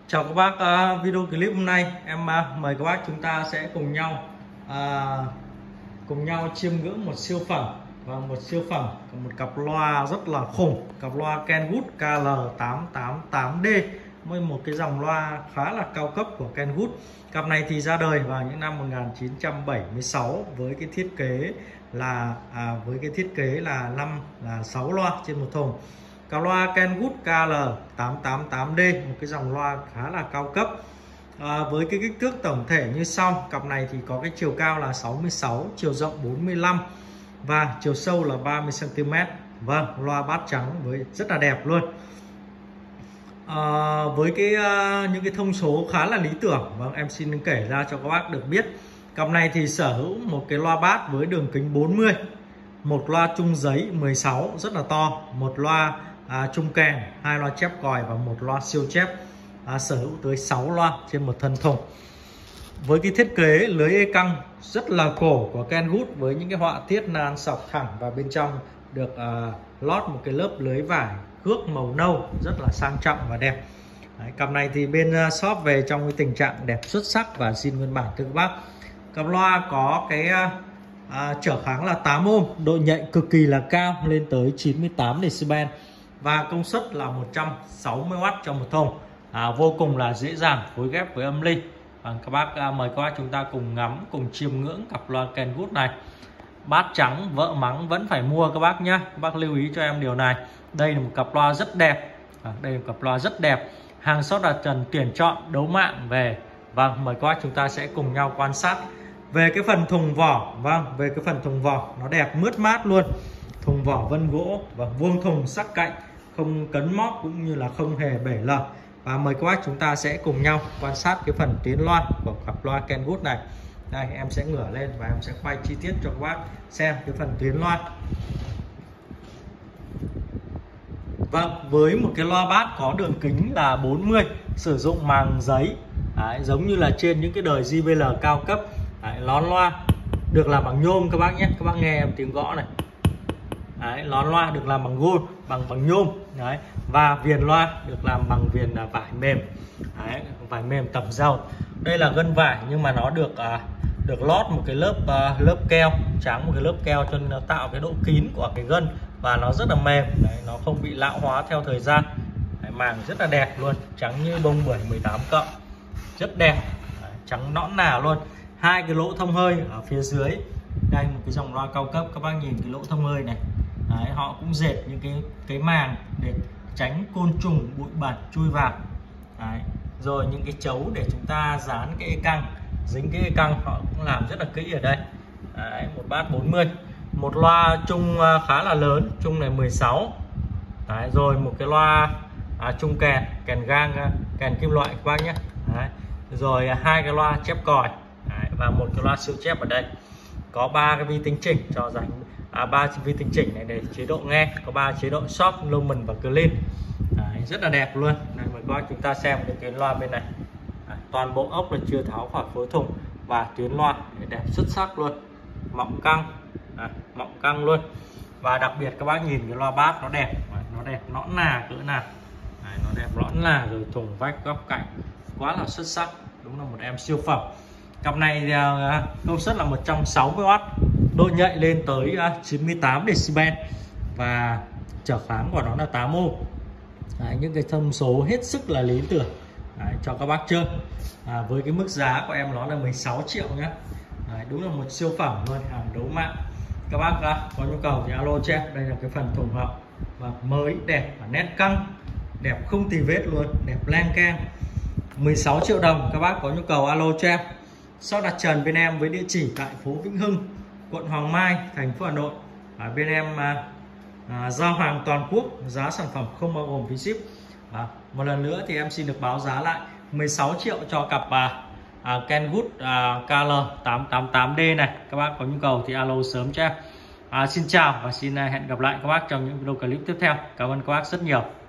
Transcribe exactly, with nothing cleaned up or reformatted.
Chào các bác, uh, video clip hôm nay em uh, mời các bác chúng ta sẽ cùng nhau uh, cùng nhau chiêm ngưỡng một siêu phẩm và một siêu phẩm một cặp loa rất là khủng, cặp loa Kenwood K L tám tám tám D với một cái dòng loa khá là cao cấp của Kenwood. Cặp này thì ra đời vào những năm một nghìn chín trăm bảy mươi sáu với cái thiết kế là à, với cái thiết kế là năm là sáu loa trên một thùng. Cặp loa Kenwood K L tám tám tám D, một cái dòng loa khá là cao cấp, à, với cái kích thước tổng thể như sau. Cặp này thì có cái chiều cao là sáu mươi sáu, chiều rộng bốn mươi lăm và chiều sâu là ba mươi xăng ti mét. Vâng, loa bát trắng với rất là đẹp luôn. À, với cái uh, những cái thông số khá là lý tưởng, vâng, em xin kể ra cho các bác được biết. Cặp này thì sở hữu một cái loa bass với đường kính bốn mươi, một loa trung giấy mười sáu rất là to, một loa à, trung kèn, hai loa chép còi và một loa siêu chép, à, sở hữu tới sáu loa trên một thân thùng. Với cái thiết kế lưới ê căng rất là cổ của Kenwood với những cái họa tiết nan sọc thẳng, và bên trong được à, lót một cái lớp lưới vải cước màu nâu rất là sang trọng và đẹp. Đấy, cặp này thì bên shop về trong cái tình trạng đẹp xuất sắc và zin nguyên bản thưa các bác. Cặp loa có cái à, trở kháng là tám ôm, độ nhạy cực kỳ là cao lên tới chín mươi tám decibel và công suất là một trăm sáu mươi oát trong một thùng, à, vô cùng là dễ dàng phối ghép với âm ly. Và các bác à, mời các bác chúng ta cùng ngắm, cùng chiêm ngưỡng cặp loa Kenwood này. Bát trắng vợ mắng vẫn phải mua các bác nhé. Các bác lưu ý cho em điều này. Đây là một cặp loa rất đẹp, à, đây là một cặp loa rất đẹp, hàng shop đạt trần tuyển chọn đấu mạng về. Vâng, mời các bác chúng ta sẽ cùng nhau quan sát về cái phần thùng vỏ. Vâng, về cái phần thùng vỏ nó đẹp mướt mát luôn. Thùng vỏ vân gỗ và vuông thùng sắc cạnh, không cấn móp cũng như là không hề bể lở. Và mời các bác chúng ta sẽ cùng nhau quan sát cái phần tuyến loa của cặp loa Kenwood này. Đây, em sẽ ngửa lên và em sẽ quay chi tiết cho các bác xem cái phần tuyến loa. Vâng, với một cái loa bass có đường kính là bốn mươi, sử dụng màng giấy. Đấy, giống như là trên những cái đời gi bê lờ cao cấp. Đấy, lón loa được làm bằng nhôm các bác nhé. Các bác nghe em tiếng gõ này. Đấy, lón loa được làm bằng gold, bằng bằng nhôm. Đấy, và viền loa được làm bằng viền là vải mềm. Đấy, vải mềm tẩm dầu. Đây là gân vải nhưng mà nó được à, được lót một cái lớp uh, lớp keo trắng, một cái lớp keo cho nên nó tạo cái độ kín của cái gân và nó rất là mềm. Đấy, nó không bị lão hóa theo thời gian. Đấy, màng rất là đẹp luôn, trắng như bông bưởi mười tám cộng, rất đẹp. Đấy, trắng nõn nà luôn. Hai cái lỗ thông hơi ở phía dưới. Đây, một cái dòng loa cao cấp, các bác nhìn cái lỗ thông hơi này. Đấy, họ cũng dệt những cái cái màng để tránh côn trùng bụi bẩn chui vào. Đấy, rồi những cái chấu để chúng ta dán cái ê căng, dính cái ê căng họ cũng làm rất là kỹ ở đây. Đấy, một bass bốn mươi, một loa trung khá là lớn, trung này mười sáu. Đấy, rồi một cái loa à, trung kèn, kèn gang, kèn kim loại các bác nhé. Đấy, rồi hai cái loa chép còi. Đấy, và một cái loa siêu chép ở đây. Có ba cái vi tính chỉnh cho dành à, ba vi tính chỉnh này để chế độ nghe, có ba chế độ soft, Lumen và clean. Đấy, rất là đẹp luôn. Đây, mời các bác chúng ta xem cái tuyến loa bên này. Đấy, toàn bộ ốc là chưa tháo khỏi phối thùng và tuyến loa đẹp xuất sắc luôn, mọng căng. Đấy, mọng căng luôn. Và đặc biệt các bác nhìn cái loa bass nó đẹp. Đấy, nó đẹp nõn nà cỡ nào. Đấy, nó đẹp nõn nà, rồi thùng vách góc cạnh quá là xuất sắc, đúng là một em siêu phẩm. Cặp này thì, uh, công suất là một trăm sáu mươi oát, độ nhạy lên tới uh, chín mươi tám decibel và trở kháng của nó là tám ôm. Đấy, những cái thông số hết sức là lý tưởng. Đấy, cho các bác chơi. À, với cái mức giá của em nó là mười sáu triệu nhé. Đấy, đúng là một siêu phẩm luôn, hàng đấu mạng. Các bác uh, có nhu cầu thì alo cho em. Đây là cái phần thùng hậu và mới đẹp và nét căng, đẹp không tì vết luôn, đẹp len keng. Mười sáu triệu đồng, các bác có nhu cầu alo cho em. Shop đặt trần bên em với địa chỉ tại phố Vĩnh Hưng, quận Hoàng Mai, thành phố Hà Nội. Ở bên em à, à, giao hàng toàn quốc, giá sản phẩm không bao gồm phí ship. À, một lần nữa thì em xin được báo giá lại mười sáu triệu cho cặp à, à, Kenwood à, K L tám tám tám D này. Các bác có nhu cầu thì alo sớm cho em. À, xin chào và xin hẹn gặp lại các bác trong những video clip tiếp theo. Cảm ơn các bác rất nhiều.